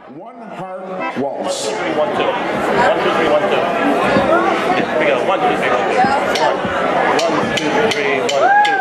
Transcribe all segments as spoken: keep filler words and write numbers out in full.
One Heart Waltz. One, two, three, one, two. One, two, three, one, two. Here we go. One, two, three, one, two. One, one, two, three, one, two.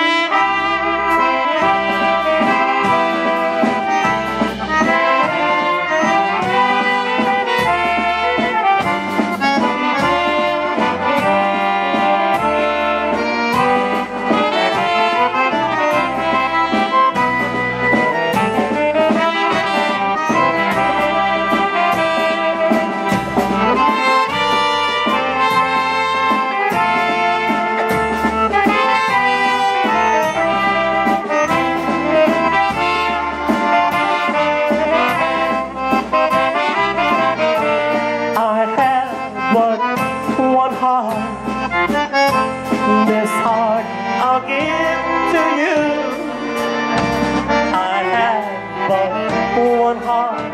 But one heart, this heart I'll give to you. I have but one heart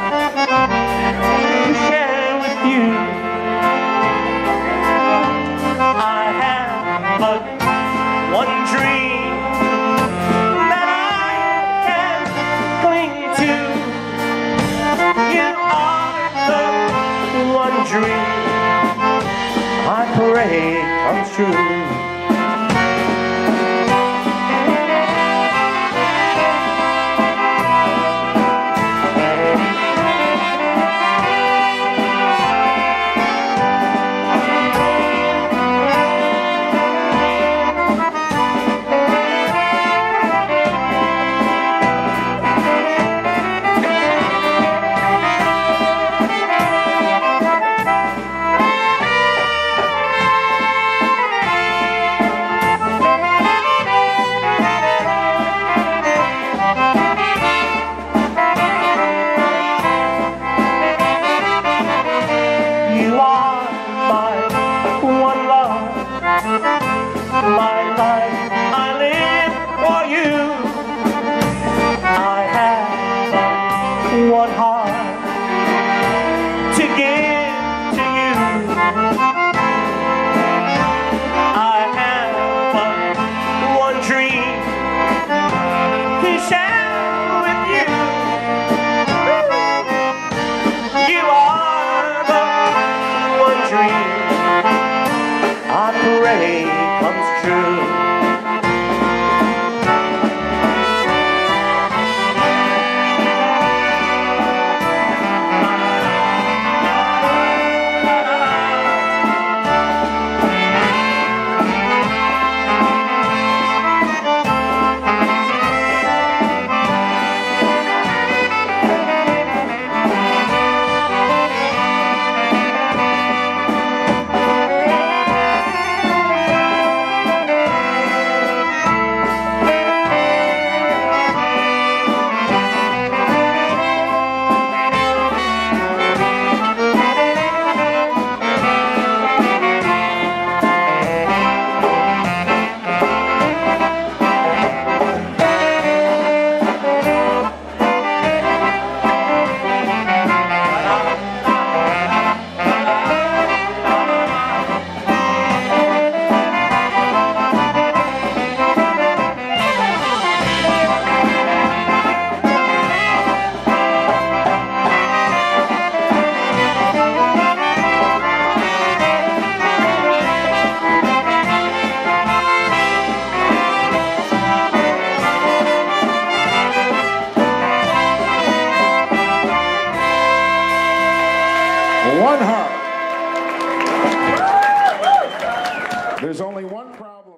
to share with you. I have but one dream that I can cling to. You are the one dream I pray comes true. My life I live for you. I have one heart to give to you. I have one dream to share with you. You are the one dream I pray comes true. One heart. There's only one problem.